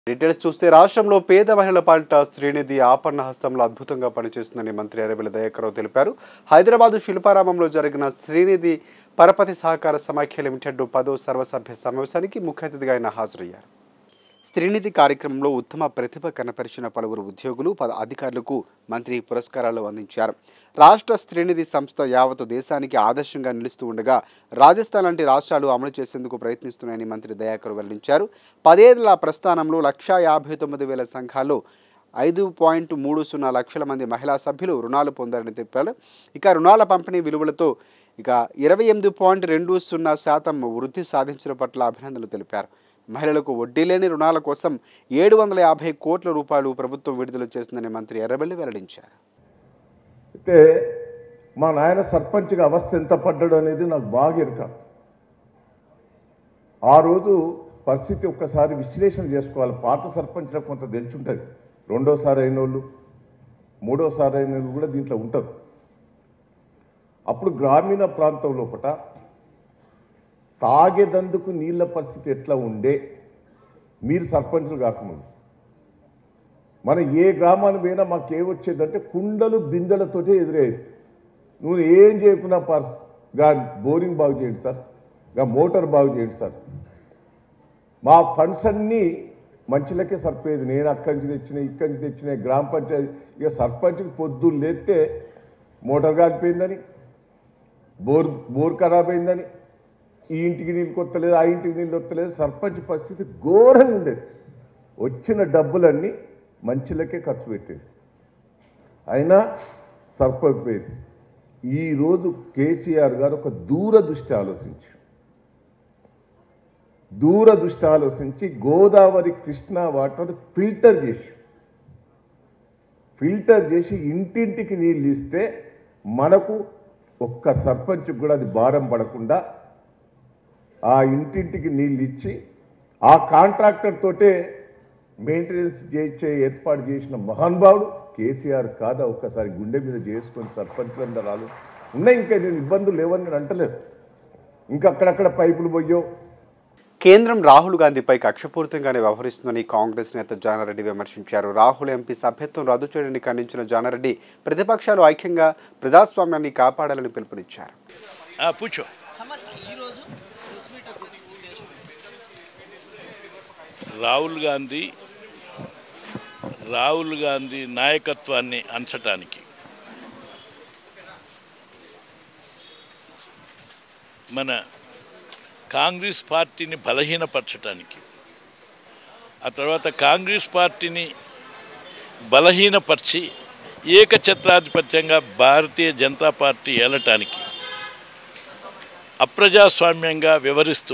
Details చూస్తే రాష్ట్రంలో పేద మహిళల పాలిట శ్రీనిధి ఆపన్న హస్తంలో అద్భుతంగా పనిచేస్తుందని మంత్రి ఎర్రబెల్లి దయాకర్ తెలిపారు. హైదరాబాద్ శిల్పారామంలో జరిగిన శ్రీనిధి పరపతి సహకార సమాఖ్య లిమిటెడ్ 10వ సర్వసభ్య సమావేశానికి ముఖ్య అతిథిగా ఆయన హాజరయ్యారు. శ్రీనిధి కార్యక్రమంలో ఉత్తమ ప్రతిభ కనపరిచిన పలువురు ఉద్యోగులు అధికారులకు మంత్రి పురస్కారాలు అందించారు. రాష్ట్ర శ్రీనిధి సంస్థ యావత్తు దేశానికి ఆదర్శంగా నిలుస్తూ ఉండగా రాజస్థాన్ లాంటి రాష్ట్రాలు అమలు చేసేందుకు ప్రయత్నిస్తున్నాయని మంత్రి దయాకర్ వెల్లడించారు. 10 ఏళ్ల ప్రస్థానంలో 1,59,000 సంఘాల్లో 5.30 లక్షల మంది మహిళా సభ్యులు రుణాలు పొందారని తెలిపారు. ఇక రుణాల పంపిణీ విలువలతో 28.20% వృద్ధి సాధించడం పట్ల అభినందనలు తెలిపారు. మహిళలకు వడ్డీ లేని రుణాల కోసం 750 కోట్ల రూపాయలు ప్రభుత్వం విడుదల చేస్తుందని మంత్రి ఎర్రబెల్లి వెల్లడించారు. అయితే మా నాయన సర్పంచ్గా అవస్థ ఎంత పడ్డాడు అనేది నాకు బాగా ఎరుక. ఆ రోజు పరిస్థితి ఒక్కసారి విశ్లేషణ చేసుకోవాలి. పాత సర్పంచ్లకు కొంత తెలుసుంటుంది. రెండోసారి అయిన వాళ్ళు, మూడోసారి అయిన వాళ్ళు కూడా దీంట్లో ఉంటారు. అప్పుడు గ్రామీణ ప్రాంతం లోపల తాగేదందుకు నీళ్ళ పరిస్థితి ఎట్లా ఉండే మీరు సర్పంచులు కాకముందు మనం ఏ గ్రామానికి పోయినా మాకు ఏమొచ్చేదంటే కుండలు బిందెలతోటే ఎదురయ్యేది. నువ్వు ఏం చేయకున్నా బోరింగ్ బాగు చేయండి సార్, మోటార్ బాగు చేయండి సార్. మా ఫండ్స్ అన్నీ మంచిలకే సరిపోయేది. నేను అక్కడి నుంచి తెచ్చినాయి, ఇక్కడి నుంచి తెచ్చినాయి. గ్రామ పంచాయతీ ఇక సర్పంచ్కి పొద్దున్న లేస్తే మోటార్ కాలిపోయిందని, బోర్ ఖరాబ్ అయిందని, ఈ ఇంటికి నీళ్ళు కొత్తలేదు, ఆ ఇంటికి నీళ్ళు వస్తలేదు. సర్పంచ్ పరిస్థితి ఘోరంగా ఉండేది. వచ్చిన డబ్బులన్నీ మంచిలకే ఖర్చు పెట్టేది. అయినా సరిపోయేది. ఈరోజు కేసీఆర్ గారు ఒక దూరదృష్టి ఆలోచించి గోదావరి కృష్ణా వాటర్ ఫిల్టర్ చేసి ఇంటింటికి నీళ్ళు ఇస్తే మనకు ఒక్క సర్పంచ్కి కూడా అది భారం పడకుండా ఆ ఇంటింటికి నీళ్ళు ఇచ్చి ఆ కాంట్రాక్టర్ తోటే మెయింటెనెన్స్ చేయించే ఏర్పాటు చేసిన మహానుభావుడు కేసీఆర్ కాదా? ఒక్కసారి గుండె మీద చేసుకొని సర్పంచ్లందరూ ఉన్నాయి. ఇంకా నేను ఇబ్బందులు లేవని నేను అంటలేదు. ఇంకా అక్కడక్కడ పైపులు పోయో. కేంద్రం రాహుల్ గాంధీపై కక్షపూరితంగానే వ్యవహరిస్తుందని కాంగ్రెస్ నేత జానారెడ్డి విమర్శించారు. రాహుల్ ఎంపీ సభ్యత్వం రద్దు చేయడాన్ని ఖండించిన జానారెడ్డి ప్రతిపక్షాలు ఐక్యంగా ప్రజాస్వామ్యాన్ని కాపాడాలని పిలుపునిచ్చారు. రాహుల్ గాంధీ నాయకత్వాన్ని అంచటానికి, మన కాంగ్రెస్ పార్టీని బలహీనపరచడానికి, ఆ తర్వాత కాంగ్రెస్ పార్టీని బలహీనపరిచి ఏకఛత్రాధిపత్యంగా భారతీయ జనతా పార్టీ ఏలటానికి అప్రజాస్వామ్యంగా వ్యవహరిస్తూ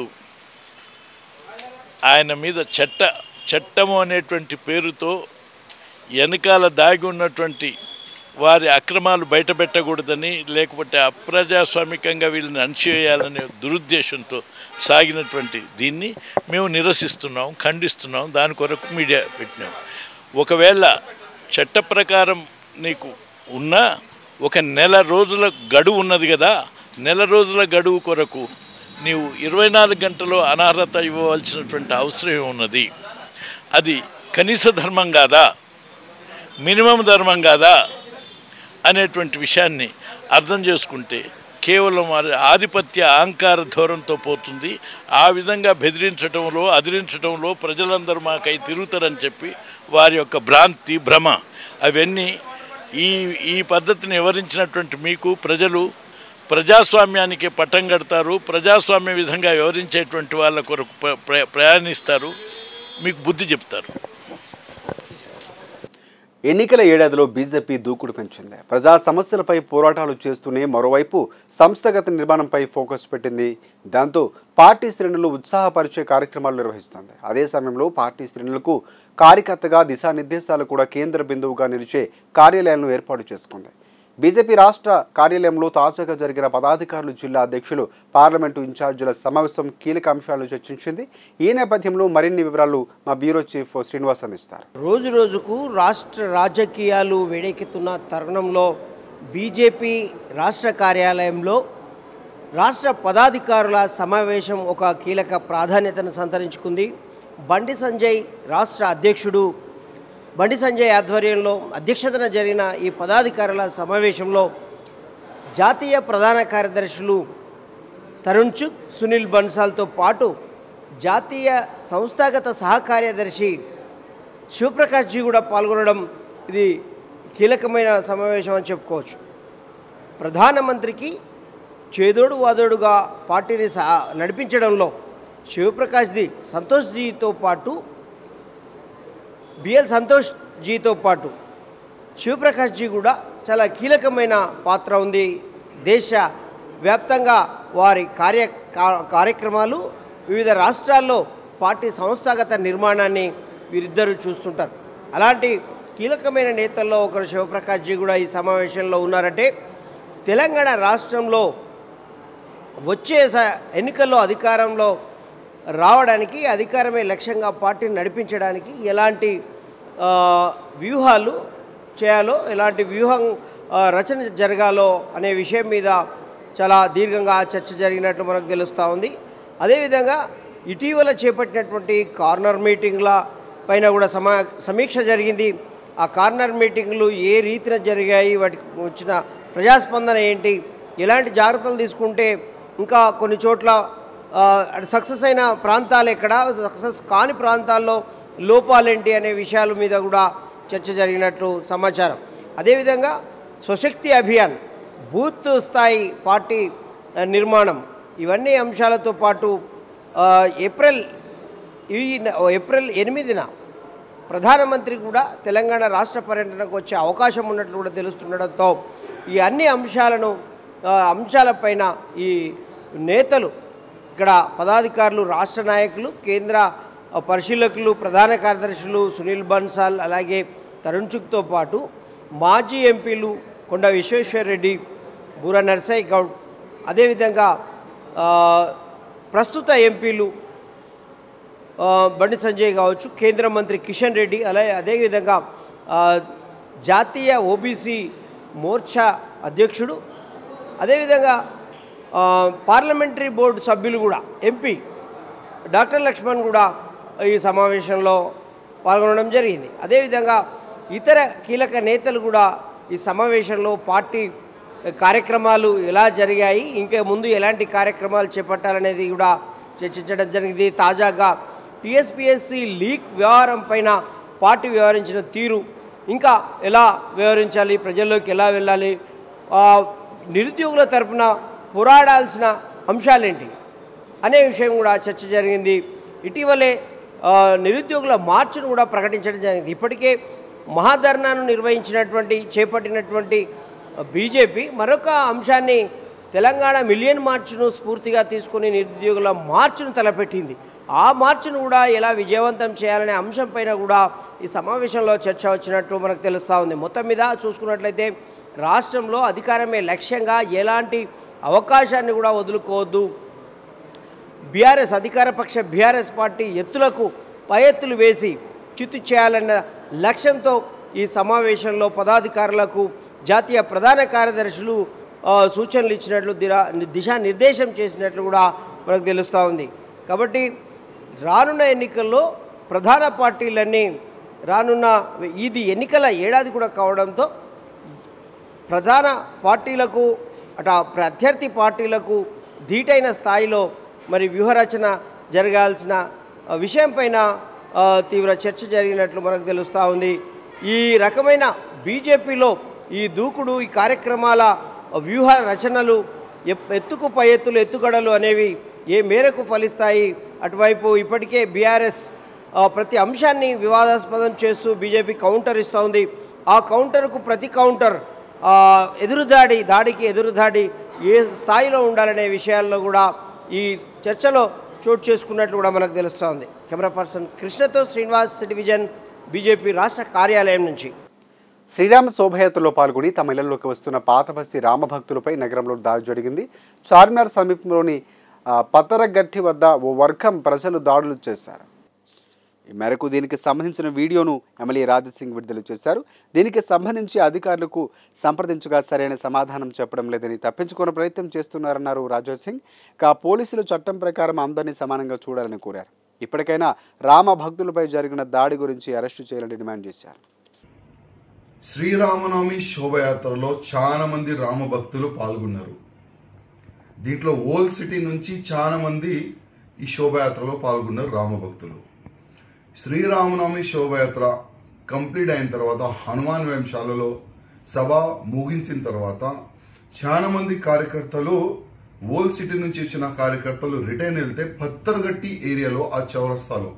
ఆయన మీద చట్టము అనేటువంటి పేరుతో వెనకాల దాగి ఉన్నటువంటి వారి అక్రమాలు బయటపెట్టకూడదని, లేకపోతే అప్రజాస్వామికంగా వీళ్ళని అణచివేయాలనే దురుద్దేశంతో సాగినటువంటి దీన్ని మేము నిరసిస్తున్నాం, ఖండిస్తున్నాం. దాని కొరకు మీడియా పెట్టినాం. ఒకవేళ చట్ట ప్రకారం నీకు ఉన్న ఒక నెల రోజుల గడువు ఉన్నది కదా, నెల రోజుల గడువు కొరకు నీవు 24 గంటలు అనర్హత ఇవ్వవలసినటువంటి అవసరం ఉన్నది. అది కనీస ధర్మం కాదా, మినిమం ధర్మం కాదా అనేటువంటి విషయాన్ని అర్థం చేసుకుంటే కేవలం ఆధిపత్య అహంకార ధోరణితో పోతుంది. ఆ విధంగా బెదిరించడంలో, అదిరించడంలో ప్రజలందరూ మాకై తిరుగుతారని చెప్పి వారి యొక్క భ్రాంతి, భ్రమ అవన్నీ ఈ పద్ధతిని వివరించినటువంటి మీకు ప్రజలు ప్రజాస్వామ్యానికి పట్టం కడతారు. ప్రజాస్వామ్య విధంగా వివరించేటువంటి వాళ్ళ కొరకు ప్రయాణిస్తారు, మీకు బుద్ధి చెప్తారు. ఎన్నికల ఏడాదిలో బీజేపీ దూకుడు పెంచింది. ప్రజా సమస్యలపై పోరాటాలు చేస్తూనే మరోవైపు సంస్థాగత నిర్మాణంపై ఫోకస్ పెట్టింది. దాంతో పార్టీ శ్రేణులు ఉత్సాహపరిచే కార్యక్రమాలు నిర్వహిస్తుంది. అదే సమయంలో పార్టీ శ్రేణులకు కార్యకర్తగా దిశానిర్దేశాలు కూడా కేంద్ర బిందువుగా నిలిచే కార్యాలయాలను ఏర్పాటు చేసుకుంది. బీజేపీ రాష్ట్ర కార్యాలయంలో తాజాగా జరిగిన పదాధికారులు, జిల్లా అధ్యక్షులు, పార్లమెంటు ఇన్ఛార్జీల సమావేశం కీలక అంశాలను చర్చించింది. ఈ నేపథ్యంలో మరిన్ని వివరాలు మా బ్యూరో చీఫ్ శ్రీనివాస్ అందిస్తారు. రోజు రోజుకు రాష్ట్ర రాజకీయాలు వేడెక్కుతున్న తరుణంలో బీజేపీ రాష్ట్ర కార్యాలయంలో రాష్ట్ర పదాధికారుల సమావేశం ఒక కీలక ప్రాధాన్యతను సంతరించుకుంది. బండి సంజయ్ రాష్ట్ర అధ్యక్షుడు బండి సంజయ్ ఆధ్వర్యంలో అధ్యక్షతన జరిగిన ఈ పదాధికారుల సమావేశంలో జాతీయ ప్రధాన కార్యదర్శులు తరుణ్ చుగ్, సునీల్ బన్సాల్తో పాటు జాతీయ సంస్థాగత సహకార్యదర్శి శివప్రకాష్ జీ కూడా పాల్గొనడం ఇది కీలకమైన సమావేశం అని చెప్పుకోవచ్చు. ప్రధానమంత్రికి చేదోడు వాదోడుగా పార్టీని నడిపించడంలో శివప్రకాష్ సంతోష్ జీతో పాటు బిఎల్ సంతోష్ జీతో పాటు శివప్రకాష్ జీ కూడా చాలా కీలకమైన పాత్ర ఉంది. దేశ వ్యాప్తంగా వారి కార్యక్రమాలు వివిధ రాష్ట్రాల్లో పార్టీ సంస్థాగత నిర్మాణాన్ని వీరిద్దరూ చూస్తుంటారు. అలాంటి కీలకమైన నేతల్లో ఒకరు శివప్రకాష్ జీ కూడా ఈ సమావేశంలో ఉన్నారంటే తెలంగాణ రాష్ట్రంలో వచ్చే ఎన్నికల్లో అధికారంలో రావడానికి, అధికారమే లక్ష్యంగా పార్టీని నడిపించడానికి ఎలాంటి వ్యూహాలు చేయాలో, ఎలాంటి వ్యూహం రచన జరగాలో అనే విషయం మీద చాలా దీర్ఘంగా చర్చ జరిగినట్లు మనకు తెలుస్తూ ఉంది. అదేవిధంగా ఇటీవల చేపట్టినటువంటి కార్నర్ మీటింగ్ల పైన కూడా సమీక్ష జరిగింది. ఆ కార్నర్ మీటింగ్లు ఏ రీతిన జరిగాయి, వాటికి వచ్చిన ప్రజాస్పందన ఏంటి, ఎలాంటి జాగ్రత్తలు తీసుకుంటే ఇంకా కొన్ని చోట్ల సక్సెస్ అయిన ప్రాంతాలు ఎక్కడ, సక్సెస్ కాని ప్రాంతాల్లో లోపాలేంటి అనే విషయాల మీద కూడా చర్చ జరిగినట్లు సమాచారం. అదేవిధంగా స్వశక్తి అభియాన్, బూత్ స్థాయి పార్టీ నిర్మాణం, ఇవన్నీ అంశాలతో పాటు ఏప్రిల్ 8న ప్రధానమంత్రి కూడా తెలంగాణ రాష్ట్ర పర్యటనకు వచ్చే అవకాశం ఉన్నట్లు కూడా తెలుస్తుండడంతో ఈ అన్ని అంశాలపైన ఈ నేతలు, ఇక్కడ పదాధికారులు, రాష్ట్ర నాయకులు, కేంద్ర పరిశీలకులు, ప్రధాన కార్యదర్శులు సునీల్ బన్సాల్, అలాగే తరుణ్ చుగ్తో పాటు మాజీ ఎంపీలు కొండ విశ్వేశ్వరరెడ్డి, బూర నర్సయ్య గౌడ్, అదేవిధంగా ప్రస్తుత ఎంపీలు బండి సంజయ్ కావచ్చు, కేంద్ర మంత్రి కిషన్ రెడ్డి, అదేవిధంగా జాతీయ ఓబీసీ మోర్చా అధ్యక్షుడు, అదేవిధంగా పార్లమెంటరీ బోర్డు సభ్యులు కూడా ఎంపీ డాక్టర్ లక్ష్మణ్ కూడా ఈ సమావేశంలో పాల్గొనడం జరిగింది. అదేవిధంగా ఇతర కీలక నేతలు కూడా ఈ సమావేశంలో పార్టీ కార్యక్రమాలు ఎలా జరిగాయి, ఇంకా ముందు ఎలాంటి కార్యక్రమాలు చేపట్టాలనేది కూడా చర్చించడం జరిగింది. తాజాగా టీఎస్పీఎస్సీ లీక్ వ్యవహారం పైన పార్టీ వ్యవహరించిన తీరు, ఇంకా ఎలా వ్యవహరించాలి, ప్రజల్లోకి ఎలా వెళ్ళాలి, నిరుద్యోగుల తరపున పోరాడాల్సిన అంశాలేంటి అనే విషయం కూడా చర్చ జరిగింది. ఇటీవలే నిరుద్యోగుల మార్చును కూడా ప్రకటించడం జరిగింది. ఇప్పటికే మహాధర్నాను చేపట్టినటువంటి బీజేపీ మరొక అంశాన్ని, తెలంగాణ మిలియన్ మార్చును స్ఫూర్తిగా తీసుకుని నిరుద్యోగుల మార్చును తలపెట్టింది. ఆ మార్చును కూడా ఎలా విజయవంతం చేయాలనే అంశంపైన కూడా ఈ సమావేశంలో చర్చ వచ్చినట్టు మనకు తెలుస్తూ ఉంది. మొత్తం మీద చూసుకున్నట్లయితే రాష్ట్రంలో అధికారమే లక్ష్యంగా ఎలాంటి అవకాశాన్ని కూడా వదులుకోవద్దు, బీఆర్ఎస్ అధికారపక్ష బీఆర్ఎస్ పార్టీ ఎత్తులకు పై ఎత్తులు వేసి చిత్తు చేయాలన్న లక్ష్యంతో ఈ సమావేశంలో పదాధికారులకు జాతీయ ప్రధాన కార్యదర్శులు సూచనలు ఇచ్చినట్లు, దిశానిర్దేశం చేసినట్లు కూడా మనకు తెలుస్తూ ఉంది. కాబట్టి రానున్న ఎన్నికల్లో ప్రధాన పార్టీలన్నీ ఇది ఎన్నికల ఏడాది కూడా కావడంతో ప్రధాన పార్టీలకు ప్రత్యర్థి పార్టీలకు ధీటైన స్థాయిలో మరి వ్యూహరచన జరగాల్సిన విషయం పైన తీవ్ర చర్చ జరిగినట్లు మనకు తెలుస్తూ ఉంది. ఈ రకమైన బీజేపీలో ఈ దూకుడు, ఈ కార్యక్రమాల వ్యూహ రచనలు, ఎత్తుకు పై ఎత్తులు, ఎత్తుగడలు అనేవి ఏ మేరకు ఫలిస్తాయి, అటువైపు ఇప్పటికే బీఆర్ఎస్ ప్రతి అంశాన్ని వివాదాస్పదం చేస్తూ బీజేపీ కౌంటర్ ఇస్తూ ఉంది. ఆ కౌంటర్కు ప్రతి కౌంటర్, దాడికి ఎదురుదాడి ఏ స్థాయిలో ఉండాలనే విషయాల్లో కూడా ఈ చర్చలో చోటు చేసుకున్నట్లు కూడా మనకు తెలుస్తూ ఉంది. కెమెరా పర్సన్ కృష్ణతో శ్రీనివాస్, డివిజన్ బీజేపీ రాష్ట్ర కార్యాలయం నుంచి. శ్రీరామ శోభయాత్రలో పాల్గొని తమ ఇళ్లలోకి వస్తున్న పాతబస్తీ రామభక్తులపై నగరంలో దాడి జరిగింది. చార్మినార్ సమీపంలోని పతరగట్టి వద్ద ఓ వర్గం ప్రజలు దాడులు చేశారు. ఈ మేరకు దీనికి సంబంధించిన వీడియోను ఎమ్మెల్యే రాజసింగ్ విడుదల చేశారు. దీనికి సంబంధించి అధికారులకు సంప్రదించగా సరైన సమాధానం చెప్పడం లేదని తప్పించుకునే ప్రయత్నం చేస్తున్నారన్నారు రాజసింగ్. పోలీసులు చట్టం ప్రకారం అందరినీ సమానంగా చూడాలని కోరారు. ఇప్పటికైనా రామ భక్తులపై జరిగిన దాడి గురించి అరెస్టు చేయాలని డిమాండ్ చేశారు. శ్రీరామనవమి శోభయాత్రలో చాలా మంది రామ భక్తులు పాల్గొన్నారు. దీంట్లో ఓల్డ్ సిటీ నుంచి చాలా మంది ఈ శోభయాత్రలో పాల్గొన్నారు రామ భక్తులు. శ్రీరామనవమి శోభయాత్ర కంప్లీట్ అయిన తర్వాత హనుమాన్ వేంశాలలో సభ ముగించిన తర్వాత చాలా మంది కార్యకర్తలు ఓల్డ్ సిటీ నుంచి వచ్చిన కార్యకర్తలు రిటర్న్ వెళ్తే పత్తర్గట్టి ఏరియాలో ఆ చౌరస్తాలో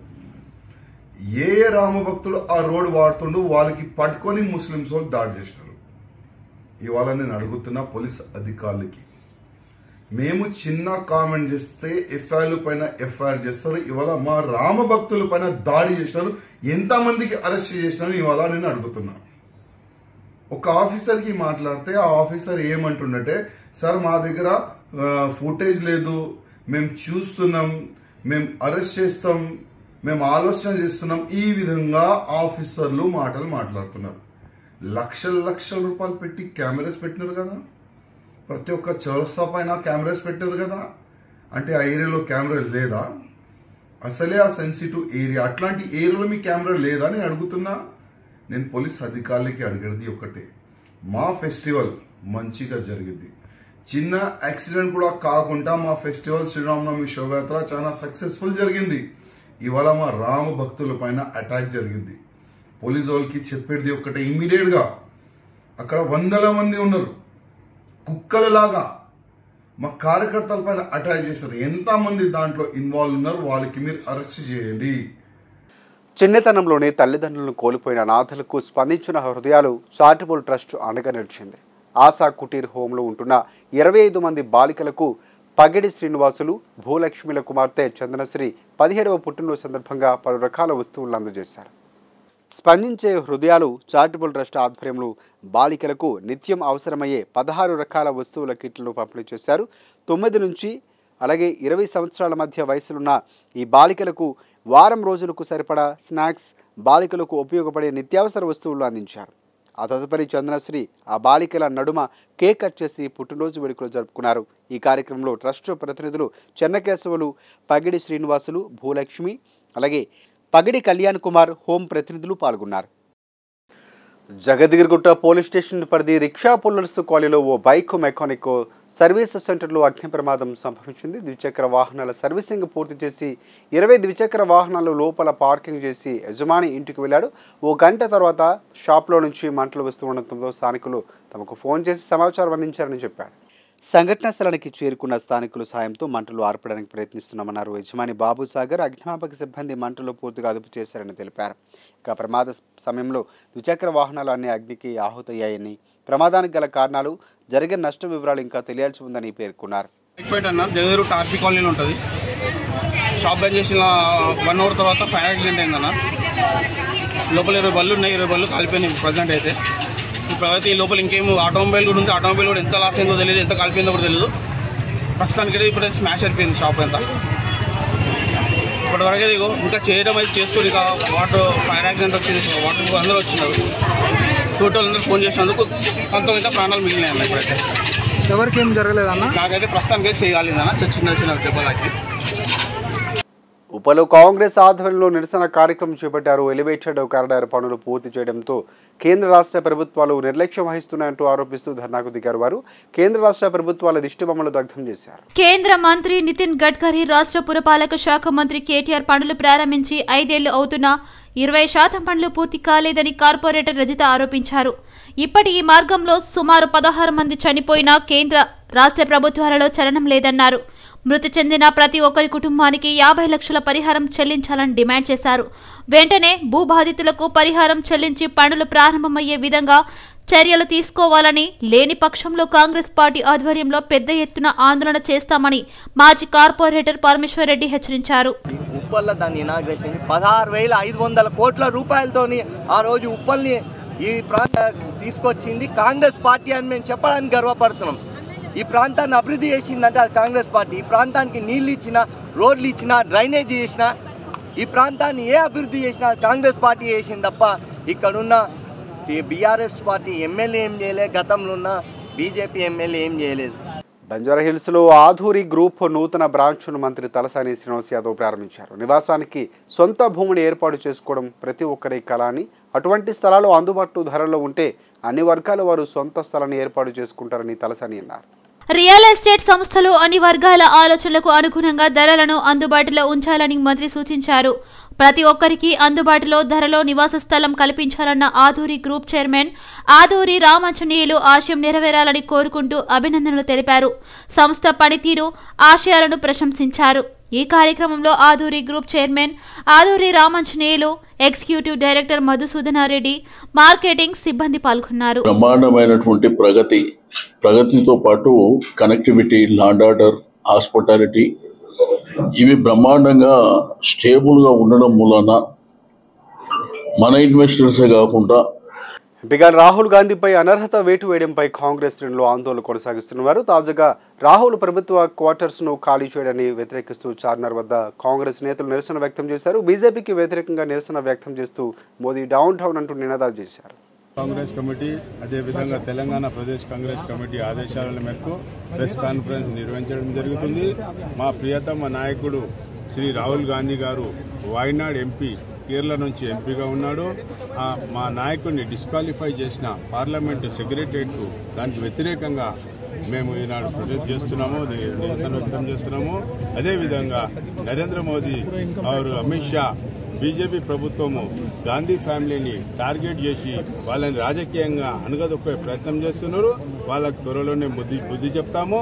ఏ రామభక్తుడు ఆ రోడ్ వాడుతుండో వాళ్ళకి పట్టుకొని ముస్లింస్ వాళ్ళు దాడి చేసినారు. ఇవాళ నేను అడుగుతున్న పోలీస్ అధికారులకి, మేము చిన్న కామెంట్ చేస్తే ఎఫ్ఐఆర్ల పైన ఎఫ్ఐఆర్ చేస్తారు. ఇవాళ మా రామభక్తుల పైన దాడి చేసినారు. ఎంతమందికి అరెస్ట్ చేసినారు ఇవాళ నేను అడుగుతున్నా. ఒక ఆఫీసర్కి మాట్లాడితే ఆ ఆఫీసర్ ఏమంటుండే, సార్ మా దగ్గర ఫుటేజ్ లేదు, మేము చూస్తున్నాం, మేము అరెస్ట్ చేస్తాం, మేము ఆలోచన చేస్తున్నాం. ఈ విధంగా ఆఫీసర్లు మాటలు మాట్లాడుతున్నారు. లక్షల రూపాయలు పెట్టి కెమెరాస్ పెట్టినారు కదా, ప్రతి ఒక్క చౌరస్తా పైన కెమెరాస్ పెట్టారు కదా. అంటే ఆ ఏరియాలో కెమెరా లేదా? అసలే ఆ సెన్సిటివ్ ఏరియా, అట్లాంటి ఏరియాలో మీ కెమెరా లేదా అని అడుగుతున్నా. నేను పోలీస్ అధికారులకి అడిగేది ఒకటే, మా ఫెస్టివల్ మంచిగా జరిగింది, చిన్న యాక్సిడెంట్ కూడా కాకుండా మా ఫెస్టివల్ శ్రీరామనవమి శోభయాత్ర చాలా సక్సెస్ఫుల్ జరిగింది. ఇవాళ మా రామ భక్తుల పైన అటాక్ జరిగింది. పోలీస్ వాళ్ళకి చెప్పేది ఒకటే, ఇమీడియట్గా అక్కడ వందల మంది ఉన్నారు, కుక్కలలాగా మా కార్యకర్తల పైన అటాక్ చేశారు. ఎంతమంది దాంట్లో ఇన్వాల్వ్ ఉన్నారు వాళ్ళకి మీరు అరెస్ట్ చేయండి. చిన్నతనంలోనే తల్లిదండ్రులను కోల్పోయిన అనాథలకు స్పందించిన హృదయాలు చారిటబుల్ ట్రస్ట్ అండగా నిలిచింది. ఆశా కుటీర్ హోంలో ఉంటున్న 25 మంది బాలికలకు పగిడి శ్రీనివాసులు, భూలక్ష్మిల కుమార్తె చందనశ్రీ 17వ పుట్టినరోజు సందర్భంగా పలు రకాల వస్తువులను అందజేశారు. స్పందించే హృదయాలు చారిటబుల్ ట్రస్ట్ ఆధ్వర్యంలో బాలికలకు నిత్యం అవసరమయ్యే 16 రకాల వస్తువుల కిట్లను పంపిణీ చేశారు. 9 నుంచి 20 సంవత్సరాల మధ్య వయసులున్న ఈ బాలికలకు వారం రోజులకు సరిపడా స్నాక్స్, బాలికలకు ఉపయోగపడే నిత్యావసర వస్తువులు అందించారు. ఆ తదుపరి చందనశ్రీ ఆ బాలికల నడుమ కేక్ కట్ చేసి పుట్టినరోజు వేడుకలు జరుపుకున్నారు. ఈ కార్యక్రమంలో ట్రస్ట్ ప్రతినిధులు చెన్నకేశవులు, పగిడి శ్రీనివాసులు, భూలక్ష్మి, అలాగే పగిడి కళ్యాణ్ కుమార్ హోం ప్రతినిధులు పాల్గొన్నారు. జగద్గిరిగుట్ట పోలీస్ స్టేషన్ పరిధి రిక్షా పుల్లర్స్ కాలనీలో ఓ బైక్ మెకానిక్ సర్వీస్ సెంటర్లో అగ్ని ప్రమాదం సంభవించింది. ద్విచక్ర వాహనాల సర్వీసింగ్ పూర్తి చేసి 20 ద్విచక్ర వాహనాలు లోపల పార్కింగ్ చేసి యజమాని ఇంటికి వెళ్ళాడు. ఓ గంట తర్వాత షాప్లో నుంచి మంటలు వస్తుండటంతో స్థానికులు తమకు ఫోన్ చేసి సమాచారం అందించారని చెప్పాడు. సంఘటనా స్థలానికి చేరుకున్న స్థానికుల సాయంతో మంటలు ఆర్పడానికి ప్రయత్నిస్తున్నామన్నారు యజమాని బాబు సాగర్. అగ్నిమాపక సిబ్బంది మంటలు పూర్తిగా అదుపు చేశారని తెలిపారు. ఇక ప్రమాద సమయంలో ద్విచక్ర వాహనాలు అన్ని అగ్నికి ఆహుతయ్యాయని, ప్రమాదానికి గల కారణాలు, జరిగిన నష్ట వివరాలు ఇంకా తెలియాల్సి ఉందని పేర్కొన్నారు. జగదూరు టార్పీ కాలనీలో ఉంటుంది. షాప్ బంద్ చేసిన 1 అవర్ తర్వాత ఫైర్ యాక్సిడెంట్ అయిందన్న. లోపల 20 బళ్ళు ఉన్నాయి, 20 బళ్ళు కాలిపోయినాయి ప్రజెంట్ అయితే. ఇప్పుడైతే ఈ లోపల ఇంకేమో ఆటోమొబైల్ కూడా ఉంది. ఆటోమొబైల్ కూడా ఎంత లాస్ అయిందో తెలియదు, ఎంత కాలిపోయిందో కూడా తెలియదు. ప్రస్తుతానికి ఇప్పుడే స్మాష్ అయిపోయింది షాప్ అంతా. ఇప్పటివరకు ఇదిగో ఇంకా చేయడం అయితే చేస్తూ ఇక వాటర్ ఫైర్ యాక్సిడెంట్ వచ్చింది, వాటర్ అందరూ వచ్చినారు. టోటల్ అందరూ ఫోన్ చేసినందుకు కొంత ప్రాణాలు మిగిలినాయి అన్న. ఇప్పుడైతే ఎవరికి ఏం జరగలేదన్న. నాకైతే ప్రస్తుతానికి చేయగలిగిందన్న, చిన్న దెబ్బలకి. ఉపలో కాంగ్రెస్ ఆధ్వర్యంలో నిరసన కార్యక్రమం చేపట్టారు. ఎలివేటెడ్ కారిడార్ పనులు పూర్తి చేయడంతో కేంద్ర రాష్ట్ర ప్రభుత్వాలు నిర్లక్ష్యం వహిస్తున్నాయంటూ ఆరోపిస్తూ ధర్నాకు దిగారు. వారు కేంద్ర రాష్ట్ర ప్రభుత్వాల దిష్టిబొమ్మలు దగ్ధం చేశారు. కేంద్ర మంత్రి నితిన్ గడ్కరీ, రాష్ట్ర పురపాలక శాఖ మంత్రి కేటీఆర్ పనులు ప్రారంభించి 5 ఏళ్లు అవుతున్నా 20% పనులు పూర్తి కాలేదని కార్పొరేటర్ రజిత ఆరోపించారు. ఇప్పటి ఈ మార్గంలో సుమారు 16 మంది చనిపోయినా కేంద్ర రాష్ట్ర ప్రభుత్వాలలో చలనం లేదన్నారు. మృతి చెందిన ప్రతి ఒక్కరి కుటుంబానికి 50 లక్షల పరిహారం చెల్లించాలని డిమాండ్ చేశారు. వెంటనే భూబాధితులకు పరిహారం చెల్లించి పనులు ప్రారంభమయ్యే విధంగా చర్యలు తీసుకోవాలని, లేని పక్షంలో కాంగ్రెస్ పార్టీ ఆధ్వర్యంలో పెద్ద ఎత్తున ఆందోళన చేస్తామని మాజీ కార్పొరేటర్ పరమేశ్వర్ రెడ్డి హెచ్చరించారు. ఉప్పల్ల దాని ఇనాగ్రేషన్ 16,500 కోట్ల రూపాయలతోని ఆ రోజు ఉప్పల్ని ఈ ప్రాంతం తీసుకొచ్చింది కాంగ్రెస్ పార్టీ అని మేము చెప్పడానికి గర్వపడుతున్నాం. ఈ ప్రాంతాన్ని అభివృద్ధి చేసిందంటే అది కాంగ్రెస్ పార్టీ. ఈ ప్రాంతానికి నీళ్ళు ఇచ్చినా, రోడ్లు ఇచ్చినా, డ్రైనేజ్ చేసినా, ఈ ప్రాంతాన్ని ఏ అభివృద్ధి చేసినా కాంగ్రెస్ పార్టీ చేసింది తప్ప ఇక్కడున్న బీఆర్ఎస్ పార్టీ ఎమ్మెల్యే ఏం చేయలేదు, గతంలో ఉన్న బీజేపీ ఎమ్మెల్యే ఏం చేయలేదు. బంజారాహిల్స్లో ఆధూరి గ్రూప్ నూతన బ్రాంచ్ను మంత్రి తలసాని శ్రీనివాస్ యాదవ్ ప్రారంభించారు. నివాసానికి సొంత భూమిని ఏర్పాటు చేసుకోవడం ప్రతి ఒక్కరి కళ అని, అటువంటి స్థలాలు అందుబాటు ధరల్లో ఉంటే అన్ని వర్గాల వారు సొంత స్థలాన్ని ఏర్పాటు చేసుకుంటారని తలసాని అన్నారు. రియల్ ఎస్టేట్ సంస్థలు అన్ని వర్గాల ఆలోచనలకు అనుగుణంగా ధరలను అందుబాటులో ఉంచాలని మంత్రి సూచించారు. ప్రతి ఒక్కరికి అందుబాటులో ధరలో నివాస స్థలం కల్పించాలన్న ఆధూరి గ్రూప్ చైర్మన్ ఆధూరి రామాంజనేయులు ఆశయం నెరవేరాలని కోరుకుంటూ అభినందనలు తెలిపారు. సంస్థ పనితీరు, ఆశయాలను ప్రశంసించారు. ఈ కార్యక్రమంలో Aadhuri group chairman Aadhuri Ramanjaneyulu, executive director Madhusudanareddy, marketing సిబ్బంది పాల్గొన్నారు. బ్రహ్మాండమైనటువంటి ప్రగతితో పాటు కనెక్టివిటీ, లాండ్ ఆర్డర్, హాస్పిటాలిటీ ఇవి బ్రహ్మాండంగా స్టేబుల్గా ఉండడం మూలన మన ఇన్వెస్టర్సే కాకుండా ఎంపీగా రాహుల్ గాంధీపై అనర్హత వేటు వేయడంపై కాంగ్రెస్ శ్రేణులు ఆందోళన కొనసాగిస్తున్నారు. తాజాగా రాహుల్ ప్రభుత్వ క్వార్టర్స్ను ఖాళీ చేయడాన్ని వ్యతిరేకిస్తూ చార్మినార్ వద్ద కాంగ్రెస్ నేతలు నిరసన వ్యక్తం చేశారు. బీజేపీకి వ్యతిరేకంగా నిరసన వ్యక్తం చేస్తూ మోదీ డౌన్ టౌన్ అంటూ నినాదాలు చేశారు. కాంగ్రెస్ కమిటీ అదేవిధంగా తెలంగాణ ప్రదేశ్ కాంగ్రెస్ కమిటీ ఆదేశాల మేరకు ప్రెస్ కాన్ఫరెన్స్ నిర్వహించడం జరుగుతుంది. మా ప్రియతమ నాయకుడు శ్రీ రాహుల్ గాంధీ గారు వాయనాడ్ ఎంపీ, కేరళ నుంచి ఎంపీగా ఉన్నాడు. మా నాయకుడిని డిస్క్వాలిఫై చేసిన పార్లమెంటు సెక్రటరియట్కు దానికి వ్యతిరేకంగా మేము ఈనాడు ప్రొటెస్ట్ చేస్తున్నాము, నిరసన వ్యక్తం చేస్తున్నాము. అదేవిధంగా నరేంద్ర మోదీ అమిత్ షా బీజేపీ ప్రభుత్వము గాంధీ ఫ్యామిలీని టార్గెట్ చేసి వాళ్ళని రాజకీయంగా అణగదొక్కే ప్రయత్నం చేస్తున్నారు. వాళ్ళకు త్వరలోనే బుద్ధి చెప్తాము.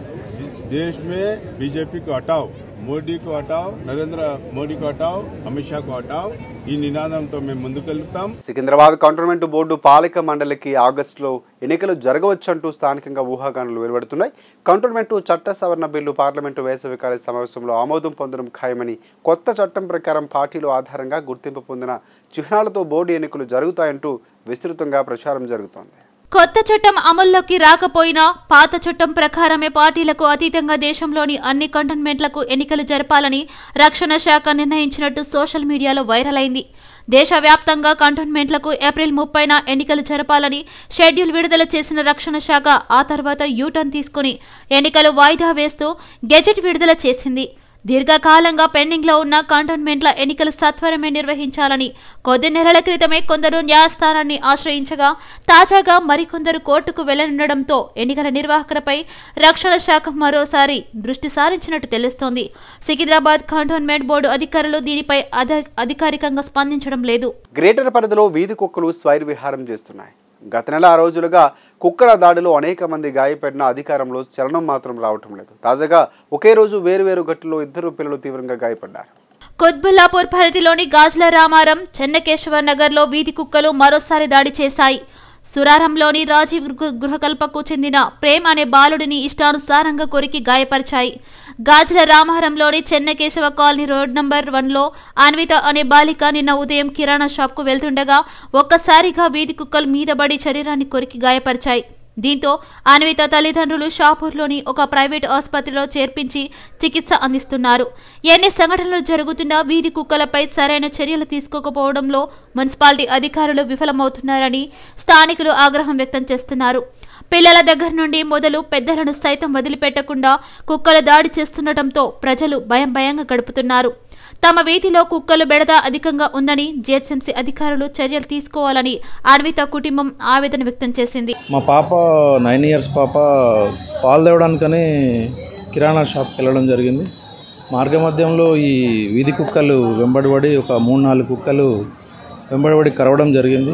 దేశ్ మే బీజేపీకి హటావ్, మోడీకు హటావ్, నరేంద్ర మోడీకు హటావ్, అమిత్ షాకు హటావ్, ఈ నినాదంతో మేము ముందుకెళ్తాం. సికింద్రాబాద్ కంటోన్మెంట్ బోర్డు పాలక మండలికి ఆగస్టులో ఎన్నికలు జరగవచ్చంటూ స్థానికంగా ఊహాగానాలు వెలువడుతున్నాయి. కంటోన్మెంట్ చట్ట సవరణ బిల్లు పార్లమెంటు వేసవికాల సమావేశంలో ఆమోదం పొందడం ఖాయమని, కొత్త చట్టం ప్రకారం పార్టీలు ఆధారంగా గుర్తింపు పొందిన చిహ్నాలతో బోర్డు ఎన్నికలు జరుగుతాయంటూ విస్తృతంగా ప్రచారం జరుగుతోంది. కొత్త చట్టం అమల్లోకి రాకపోయినా పాత చట్టం ప్రకారమే పార్టీలకు అతీతంగా దేశంలోని అన్ని కంటోన్మెంట్లకు ఎన్నికలు జరపాలని రక్షణ శాఖ నిర్ణయించినట్టు సోషల్ మీడియాలో వైరల్ అయింది. దేశవ్యాప్తంగా కంటోన్మెంట్లకు ఏప్రిల్ 30న ఎన్నికలు జరపాలని షెడ్యూల్ విడుదల చేసిన రక్షణ శాఖ ఆ తర్వాత యూటర్న్ తీసుకుని ఎన్నికలు వాయిదా వేస్తూ గెజెట్ విడుదల చేసింది. దీర్ఘకాలంగా పెండింగ్లో ఉన్న కంటోన్మెంట్ల ఎన్నికలు సత్వరమే నిర్వహించాలని కొద్ది నెలల క్రితమే కొందరు న్యాయస్థానాన్ని ఆశ్రయించగా, తాజాగా మరికొందరు కోర్టుకు వెళ్లనుండడంతో ఎన్నికల నిర్వాహకులపై రక్షణ శాఖ మరోసారి దృష్టి సారించినట్టు తెలుస్తోంది. సికింద్రాబాద్ కంటోన్మెంట్ బోర్డు అధికారులు దీనిపై అధికారికంగా స్పందించడం లేదు. గ్రేటర్ పరిధిలో వీధి కుక్కలు స్వైర్ విహారం చేస్తున్నాయి. గత నెల 6 రోజులుగా కుక్కల దాడిలో అనేక మంది గాయపడిన అధికారంలో చలనం మాత్రం రావటం లేదు. తాజాగా ఒకే రోజు వేరువేరు ఘటనలో 2 పిల్లలు తీవ్రంగా గాయపడ్డారు. కుత్బుల్లాపూర్ పరిధిలోని గాజ్ల రామారం, చెన్నకేశవ నగర్లో వీధి కుక్కలు మరోసారి దాడి చేశాయి. సురారంలోని రాజీవ్ గృహకల్పకు చెందిన ప్రేమ్ అనే బాలుడిని ఇష్టానుసారంగా కొరికి గాయపరిచాయి. గాజ్ల రామారంలోని చెన్నకేశవ కాలనీ రోడ్ నంబర్ 1లో అన్విత అనే బాలిక నిన్న ఉదయం కిరాణా షాప్కు వెళ్తుండగా ఒక్కసారిగా వీధి కుక్కలు మీదబడి శరీరాన్ని కొరికి గాయపరిచాయి. దీంతో అన్విత తల్లిదండ్రులు షాపూర్లోని ఒక ప్రైవేట్ ఆసుపత్రిలో చేర్పించి చికిత్స అందిస్తున్నారు. ఎన్ని సంఘటనలు జరుగుతున్నా వీధి కుక్కలపై సరైన చర్యలు తీసుకోకపోవడంలో మున్సిపాలిటీ అధికారులు విఫలమవుతున్నారని స్థానికులు ఆగ్రహం వ్యక్తం చేస్తున్నారు. పిల్లల దగ్గర నుండి మొదలు పెద్దలను సైతం వదిలిపెట్టకుండా కుక్కలు దాడి చేస్తుండటంతో ప్రజలు భయంగా గడుపుతున్నారు. తమ వీధిలో కుక్కలు బెడద అధికంగా ఉందని జిహెచ్ఎంసీ అధికారులు చర్యలు తీసుకోవాలని అన్విత కుటుంబం ఆవేదన వ్యక్తం చేసింది. మా పాప 9 ఇయర్స్ పాప పాలు తేవడానికని కిరాణా షాప్కి వెళ్ళడం జరిగింది. మార్గమధ్యంలో ఈ వీధి కుక్కలు వెంబడిపడి ఒక 3-4 కుక్కలు వెంబడిపడి కరవడం జరిగింది.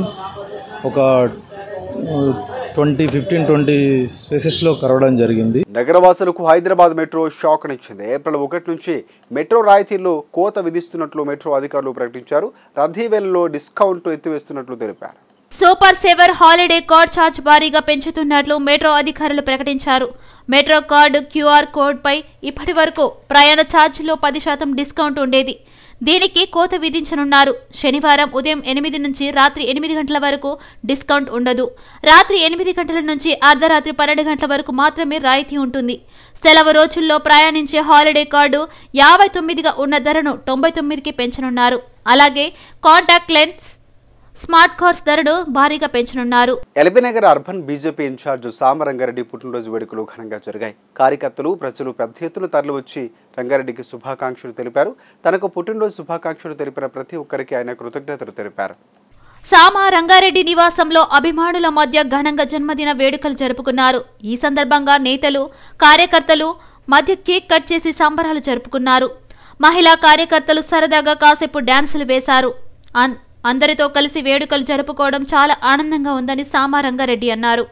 ఒక 15-20 స్పేసెస్లో కరవడం జరిగింది. నగరవాసులకు హైదరాబాద్ మెట్రో షాక్ నిచ్చింది. ఏప్రిల్ 1 నుంచి మెట్రో రాయితీల్లో కోత విధిస్తున్నట్లు మెట్రో అధికారులు ప్రకటించారు. రద్దీ వేళల్లో డిస్కౌంట్ ఎత్తివేస్తున్నట్లు తెలిపారు. Super saver holiday card charge భారీగా పెంచుతున్నట్లు మెట్రో అధికారులు ప్రకటించారు. మెట్రో కార్డు క్యూఆర్ కోడ్పై ఇప్పటి వరకు ప్రయాణ ఛార్జీలో 10% డిస్కౌంట్ ఉండేది. దీనికి కోత విధించనున్నారు. శనివారం ఉదయం 8 నుంచి రాత్రి 8 గంటల వరకు డిస్కౌంట్ ఉండదు. రాత్రి 8 గంటల నుంచి అర్ధరాత్రి 12 గంటల వరకు మాత్రమే రాయితీ ఉంటుంది. సెలవు రోజుల్లో ప్రయాణించే హాలిడే కార్డు 59గా ఉన్న ధరను 99కి పెంచనున్నారు. అలాగే కాంటాక్ట్ లెన్స్, స్మార్ట్ కార్స్ ధరను భారీగా పెంచనున్నారు. LB Nagar urban BJP incharge Samarangareddy పుట్టినరోజు వేడుకలు ఘనంగా జరిగాయి. కార్యకర్తలు ప్రజలు పెద్ద ఎత్తున తరలివచ్చి రంగారెడ్డికి శుభాకాంక్షలు తెలిపారు. తనకు పుట్టినరోజు శుభాకాంక్షలు తెలిపిన ప్రతి ఒక్కరికి ఆయన కృతజ్ఞతలు తెలిపారు. సామరంగారెడ్డి నివాసంలో అభిమానుల మధ్య ఘనంగా జన్మదిన వేడుకలు జరుపుకున్నారు. ఈ సందర్భంగా నేతలు కార్యకర్తలు మధ్య కేక్ కట్ చేసి సంబరాలు జరుపుకున్నారు. మహిళా కార్యకర్తలు సరదాగా కాసేపు డాన్సులు వేశారు. అందరితో కలిసి వేడుకలు జరుపుకోవడం చాలా ఆనందంగా ఉందని సామరంగారెడ్డి అన్నారు.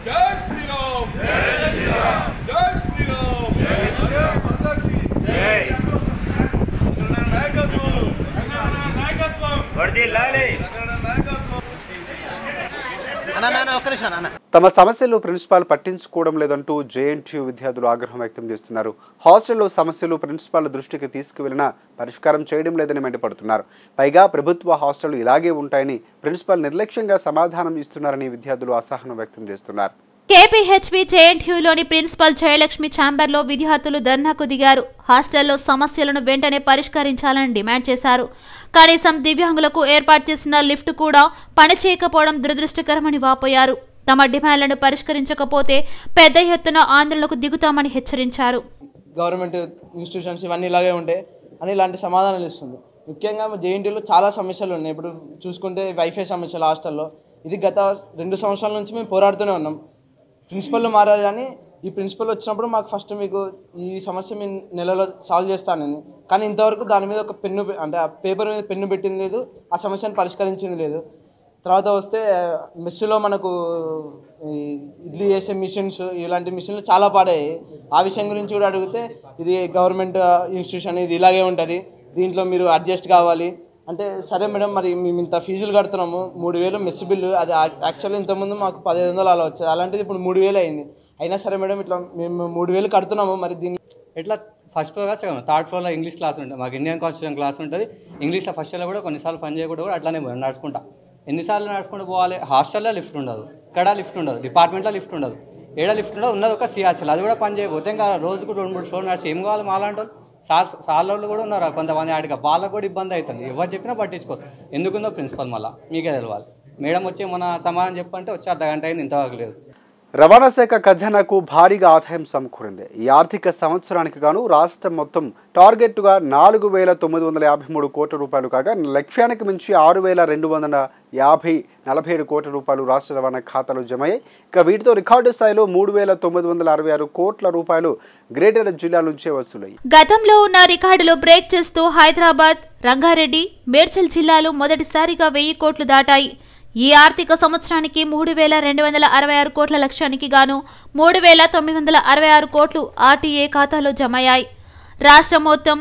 తమ సమస్యలు ప్రిన్సిపాల్ పట్టించుకోవడం లేదంటూ జేఎన్టీయూ విద్యార్థులు ఆగ్రహం వ్యక్తం చేస్తున్నారు. హాస్టల్లో సమస్యలు ప్రిన్సిపాల్ దృష్టికి తీసుకువెళ్లినా పరిష్కారం చేయడం లేదని మండిపడుతున్నారు. పైగా ప్రభుత్వ హాస్టళ్లు ఇలాగే ఉంటాయని ప్రిన్సిపాల్ నిర్లక్ష్యంగా సమాధానం ఇస్తున్నారని విద్యార్థులు అసహనం వ్యక్తం చేస్తున్నారు. కేపీహెచ్బీ జేఎన్టీయూలోని ప్రిన్సిపల్ జయలక్ష్మి ఛాంబర్లో విద్యార్థులు ధర్నాకు దిగారు. హాస్టల్లో సమస్యలను వెంటనే పరిష్కరించాలని డిమాండ్ చేశారు. కనీసం దివ్యాంగులకు ఏర్పాటు చేసిన లిఫ్ట్ కూడా పనిచేయకపోవడం దురదృష్టకరమని వాపోయారు. తమ డిమాండ్లను పరిష్కరించకపోతే పెద్ద ఎత్తున ఆందోళనకు దిగుతామని హెచ్చరించారు. గవర్నమెంట్ ఇన్స్టిట్యూషన్స్ ఇవన్నీ ఇలాగే ఉంటాయి అని ఇలాంటి సమాధానాలు ఇస్తుంది. ముఖ్యంగా జేఎన్టీయూలో చాలా సమస్యలు ఉన్నాయి. ఇప్పుడు చూసుకుంటే వైఫై సమస్యలు హాస్టల్లో, ఇది గత 2 సంవత్సరాల నుంచి మేము పోరాడుతూనే ఉన్నాం. ప్రిన్సిపల్ మారారు కానీ ఈ ప్రిన్సిపల్ వచ్చినప్పుడు మాకు ఫస్ట్ మీకు ఈ సమస్య మీ నెలలో సాల్వ్ చేస్తానని, కానీ ఇంతవరకు దాని మీద ఒక పెన్ను అంటే ఆ పేపర్ మీద పెన్ను పెట్టింది లేదు, ఆ సమస్యను పరిష్కరించింది లేదు. తర్వాత వస్తే మెస్సులో మనకు ఇడ్లీ చేసే మిషన్స్, ఇలాంటి మిషన్లు చాలా పాడాయి. ఆ విషయం గురించి కూడా అడిగితే ఇది గవర్నమెంట్ ఇన్స్టిట్యూషన్, ఇది ఇలాగే ఉంటుంది, దీంట్లో మీరు అడ్జస్ట్ కావాలి అంటే, సరే మేడం మరి మేము ఇంత ఫీజులు కడుతున్నాము, 3000 మెస్ బిల్లు, అది యాక్చువల్లీ ఇంతకుముందు మాకు 1500 అలా వచ్చేది, అలాంటిది ఇప్పుడు 3000 అయింది. అయినా సరే మేడం ఇట్లా మేము 3000 కడుతున్నాము, మరి దీన్ని ఇట్లా ఫస్ట్ ఫ్లోర్ సెకండ్ 3rd ఫ్లోర్లో ఇంగ్లీష్ క్లాస్ ఉంటుంది, మాకు ఇండియన్ కాన్స్టిట్యూషన్ క్లాస్ ఉంటుంది. ఇంగ్లీష్లో ఫస్ట్ ఇయర్లో కూడా కొన్నిసార్లు పని చేయకూడదు, కూడా అట్లానే నడుచుకుంటా. ఎన్నిసార్లు నడుచుకుంటూ పోవాలి? హాస్టల్లో లిఫ్ట్ ఉండదు, ఇక్కడ లిఫ్ట్ ఉండదు, డిపార్ట్మెంట్లో లిఫ్ట్ ఉండదు, ఏడ లిఫ్ట్ ఉండదు, ఉన్నది ఒక సిఆర్సీలు, అది కూడా పని చేయకపోతే ఇంకా రోజుకు 2-3 ఫ్లోర్ నడిచి ఏం కావాలి? మాలాంటి వాళ్ళు సార్లు కూడా ఉన్నారు కొంతమంది, ఆడికి వాళ్ళకు కూడా ఇబ్బంది అవుతుంది. ఎవరు చెప్పినా పట్టించుకోరు. ఎందుకుందో ప్రిన్సిపల్ మళ్ళీ మీకే తెలవాలి. మేడం వచ్చి మన సమాధానం చెప్పంటే వచ్చి అర్ధగంట అయింది, ఇంతవరకు లేదు. రవాణా శాఖ ఖజానాకు భారీగా ఆదాయం సమకూరింది. ఈ ఆర్థిక సంవత్సరానికి గాను రాష్ట్రం మొత్తం టార్గెట్గా 4,953 కోట్ల రూపాయలు కాగా, లక్ష్యానికి మించి 6,247 కోట్ల రూపాయలు రాష్ట్ర రవాణా ఖాతాలో జమయ్యాయి. ఇక వీటితో రికార్డు స్థాయిలో 3,966 కోట్ల రూపాయలు గ్రేటర్ జిల్లా నుంచే వసూలయ్యాయి. గతంలో ఉన్న రికార్డులు బ్రేక్ చేస్తూ హైదరాబాద్, రంగారెడ్డి, మేడ్చల్ జిల్లాలు మొదటిసారిగా 1000 కోట్లు దాటాయి. ఈ ఆర్థిక సంవత్సరానికి 3,266 కోట్ల లక్ష్యానికి గాను 3,966 కోట్లు ఆర్టీఏ ఖాతాలో జమయ్యాయి. రాష్ట్రం మొత్తం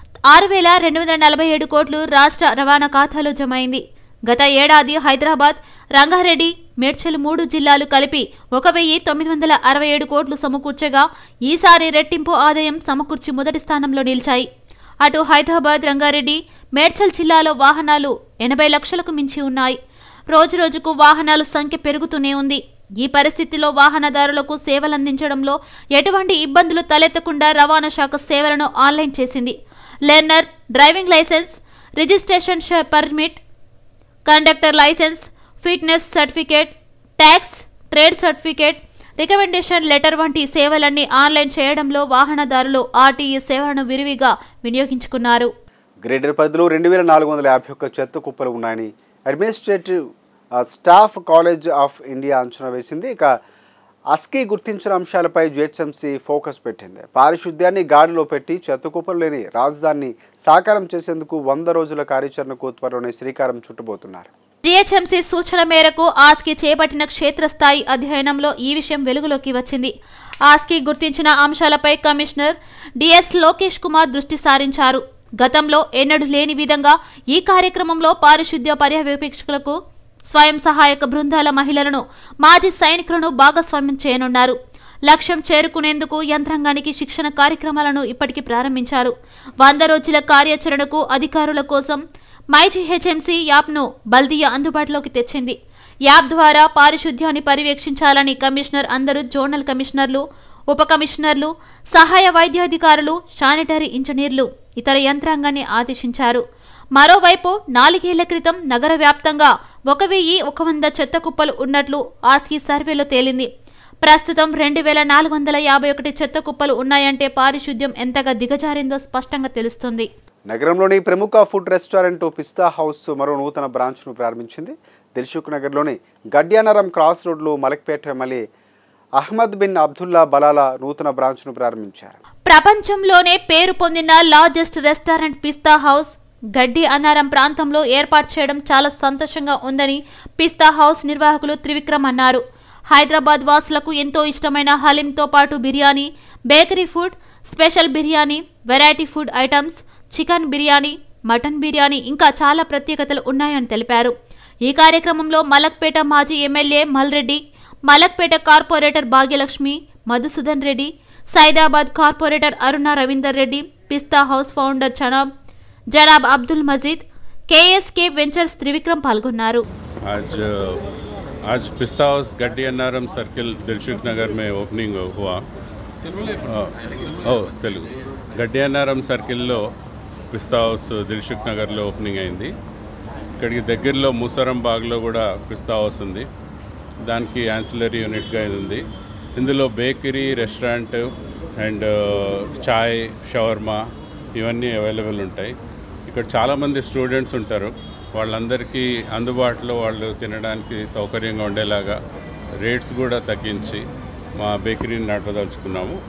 6,247 కోట్లు రాష్ట్ర రవాణా ఖాతాలో జమైంది. గత ఏడాది హైదరాబాద్, రంగారెడ్డి, మేడ్చల్ 3 జిల్లాలు కలిపి 1,967 కోట్లు సమకూర్చగా, ఈసారి రెట్టింపు ఆదాయం సమకూర్చి మొదటి స్థానంలో నిలిచాయి. అటు హైదరాబాద్, రంగారెడ్డి, మేడ్చల్ జిల్లాలో వాహనాలు 80 లక్షలకు మించి ఉన్నాయి. రోజురోజుకు వాహనాల సంఖ్య పెరుగుతూనే ఉంది. ఈ పరిస్థితిలో వాహనదారులకు సేవలందించడంలో ఎటువంటి ఇబ్బందులు తలెత్తకుండా రవాణా శాఖ సేవలను ఆన్లైన్ చేసింది. Learner, driving licence, registration permit, conductor licence, fitness certificate, tax, trade certificate, recommendation letter వంటి సేవలన్నీ ఆన్లైన్ చేయడంలో వాహనదారులు ఆర్టీఈ సేవలను విరివిగా వినియోగించుకున్నారు. గ్రేటర్ పరిధిలో 2,451 చెత్త కుప్పలు ఉన్నాయని administrative staff college of India అంచనా వేసింది. ఇక అస్కీ గుర్తించిన అంశాలపై జిహెచ్ఎంసీ ఫోకస్ పెట్టింది. పారిశుద్ధ్యాన్ని గాడిలో పెట్టి చెత్త కుప్పలు లేని రాజధానిని సాకారం చేసేందుకు 100 రోజుల కార్యాచరణకు త్వరలోనే శ్రీకారం చుట్టబోతున్నారు. జిహెచ్ఎంసీ సూచన మేరకు ఆస్కీ చేపట్టిన క్షేత్రస్థాయి అధ్యయనంలో ఈ విషయం వెలుగులోకి వచ్చింది. ఆస్కీ గుర్తించిన అంశాలపై కమిషనర్ డిఎస్ లోకేష్ కుమార్ దృష్టి సారించారు. గతంలో ఎన్నడూ లేని విధంగా ఈ కార్యక్రమంలో పారిశుద్ధ్య పర్యవేక్షకులకు, స్వయం సహాయక బృందాల మహిళలను, మాజీ సైనికులను భాగస్వామ్యం చేయనున్నారు. లక్ష్యం చేరుకునేందుకు యంత్రాంగానికి శిక్షణ కార్యక్రమాలను ఇప్పటికీ ప్రారంభించారు. 100 రోజుల కార్యాచరణకు అధికారుల కోసం మైజిహెచ్ఎంసీ యాప్ను బల్దియా అందుబాటులోకి తెచ్చింది. యాప్ ద్వారా పారిశుద్ధ్యాన్ని పర్యవేక్షించాలని కమిషనర్ అందరూ జోనల్ కమిషనర్లు, ఉప కమిషనర్లు, సహాయ వైద్యాధికారులు, శానిటరీ ఇంజనీర్లు, ఇతర యంత్రాంగాన్ని ఆదేశించారు. మరోవైపు 4 ఏళ్ల క్రితం నగర వ్యాప్తంగా 1100 చెత్త కుప్పలు ఉన్నట్లు ఆస్కీ సర్వేలో తేలింది. ప్రస్తుతం 2451 చెత్త కుప్పలు ఉన్నాయంటే పారిశుద్ధ్యం ఎంతగా దిగజారిందో స్పష్టంగా తెలుస్తుంది. నగరంలోని ప్రముఖ ఫుడ్ రెస్టారెంట్ పిస్తా హౌస్ మరో నూతన బ్రాంచ్ను ప్రారంభించింది. దిల్సుఖ్ నగర్లోని గడ్యానారం క్రాస్ రోడ్లో మలక్పేట ఎమ్మెల్యే అహ్మద్ బిన్ అబ్దుల్లా బలాల నూతన బ్రాంచ్ను ప్రారంభించారు. ప్రపంచంలోనే పేరు పొందిన లార్జెస్ట్ రెస్టారెంట్ పిస్తా హౌస్ గడ్డి అన్నారం ప్రాంతంలో ఏర్పాటు చేయడం చాలా సంతోషంగా ఉందని పిస్తా హౌస్ నిర్వాహకులు త్రివిక్రమ్ అన్నారు. హైదరాబాద్ వాసులకు ఎంతో ఇష్టమైన హలీంతో పాటు biryani, bakery food, special biryani, variety food items, chicken biryani, mutton biryani ఇంకా చాలా ప్రత్యేకతలు ఉన్నాయని తెలిపారు. ఈ కార్యక్రమంలో మలక్పేట మాజీ MLA Malreddy, Malakpet corporator Bhagyalakshmi, Madhusudan Reddy, Saidabad corporator Aruna Ravinder Reddy, Pista house founder Janab Abdul Majeed, KSK ventures Trivikram పాల్గొన్నారు. आज पिस्ता हाउस गड्डी अन्नारम सर्किल दिलसुख नगर में ओपनिंग हुआ. తెలుగు గడ్డి అన్నారం సర్కిల్లో పిస్తా హౌస్ దిల్సుఖ్ నగర్లో ఓపెనింగ్ అయింది. ఇక్కడికి దగ్గరలో మూసరం బాగ్లో కూడా పిస్తా హౌస్ ఉంది. దానికి యాన్సిలరీ యూనిట్గా ఇది ఉంది. ఇందులో bakery, restaurant and chai, shawarma ఇవన్నీ అవైలబుల్ ఉంటాయి. ఇక్కడ చాలామంది స్టూడెంట్స్ ఉంటారు. వాళ్ళందరికీ అందుబాటులో వాళ్ళు తినడానికి సౌకర్యంగా ఉండేలాగా రేట్స్ కూడా తగ్గించి మా బేకరీని నడపదలుచుకున్నాము.